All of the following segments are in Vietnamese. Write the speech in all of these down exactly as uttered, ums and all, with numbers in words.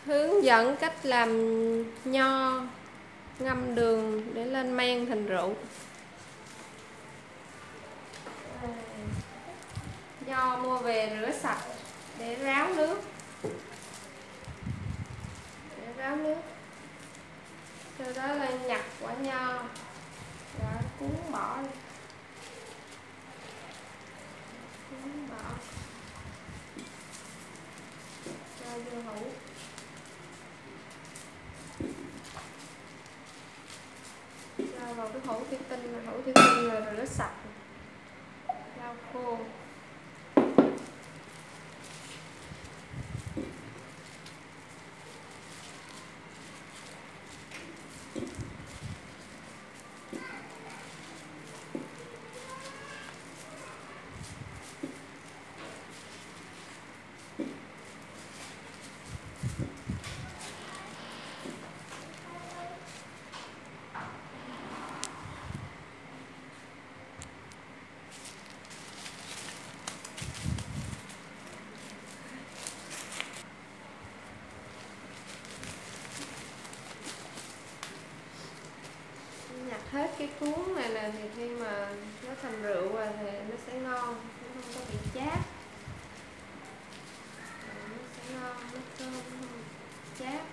Hướng dẫn cách làm nho ngâm đường để lên men thành rượu. Nho mua về rửa sạch để ráo nước, để ráo nước. Sau đó là nhặt quả nho và cuốn bỏ đi. Cuốn bỏ cho vô hũ. Cho vào cái hũ thủy tinh, hũ thủy tinh rồi rửa sạch, lau khô. Nhặt hết cái cuốn này nè thì khi mà nó thành rượu rồi thì nó sẽ ngon, nó không có bị chát. Nó sẽ ngon, nó thơm, nó không chát.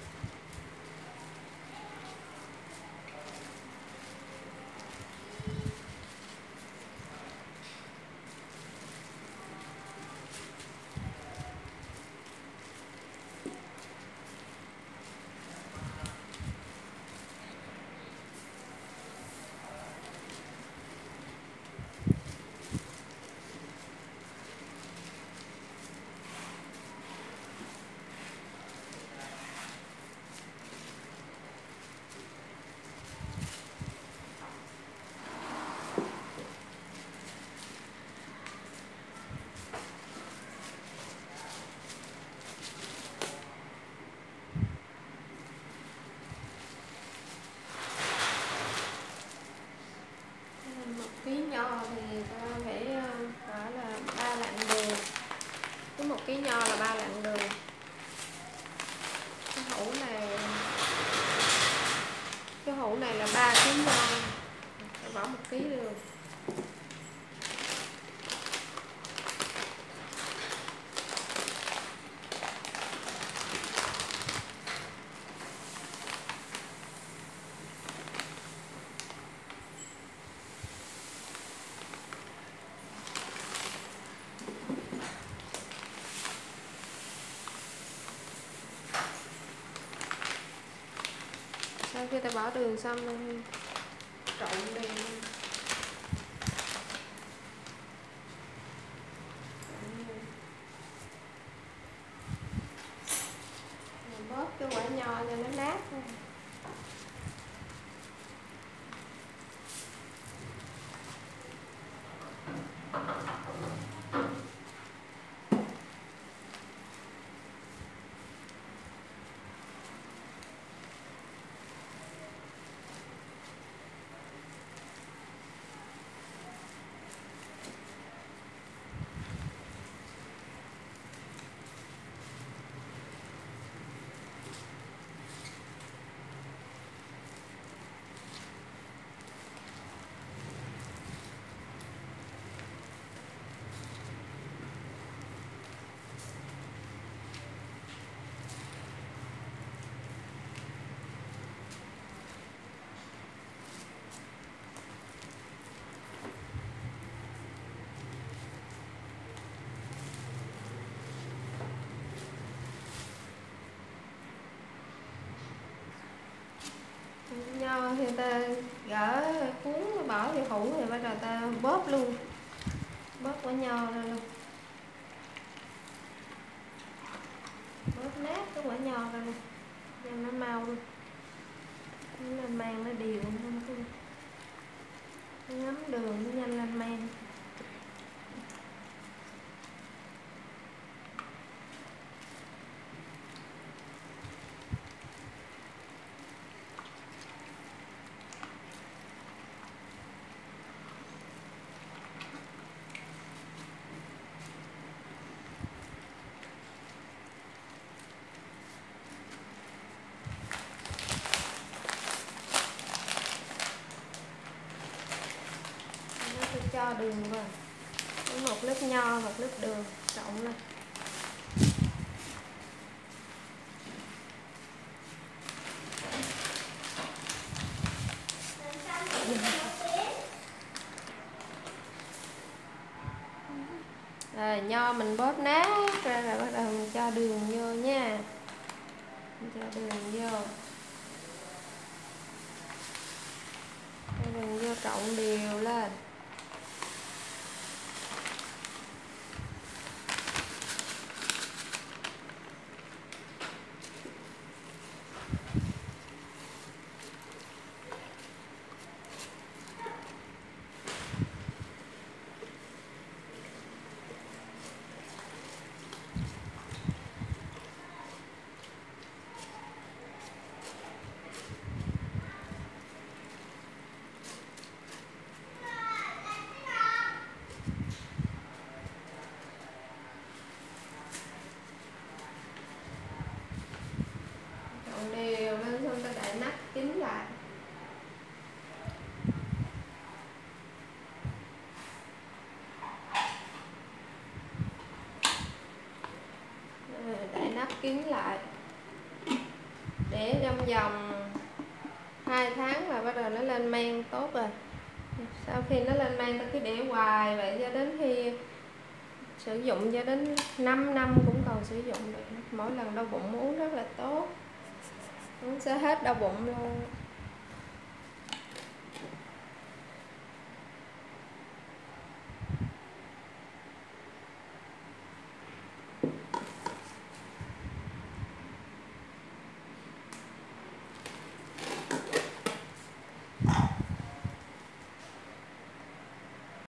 Một ký nho thì ta phải phải là ba lạng đường. Cứ một ký nho là ba lạng đường. Cái hũ này cái hũ này là ba ký nho, phải bỏ một ký đường. Sau khi ta bỏ đường xong thì trộn đều. Bóp cái quả nho cho nó nát thôi. Nho thì ta gỡ cuốn bỏ vô hũ thì bắt đầu ta bóp luôn, bóp quả nho ra luôn, bóp nát cái quả nho ra luôn cho nó mau luôn, nó lên men nó đều không có ngấm đường nó nhanh lên men. cho đường vào. Một lớp nho, một lớp đường trộn lên. Rồi nho mình bóp nát ra rồi bắt đầu mình cho đường vô nha. Mình cho đường vô. Cho đường vô trộn đều lên. Đều lên xong ta đậy nắp kín lại. Rồi, đậy nắp kín lại để trong vòng hai tháng là bắt đầu nó lên men tốt rồi. Sau khi nó lên men ta cứ để hoài vậy cho đến khi sử dụng cho đến năm năm cũng còn sử dụng được. Mỗi lần đau bụng uống rất là tốt, uống sẽ hết đau bụng luôn.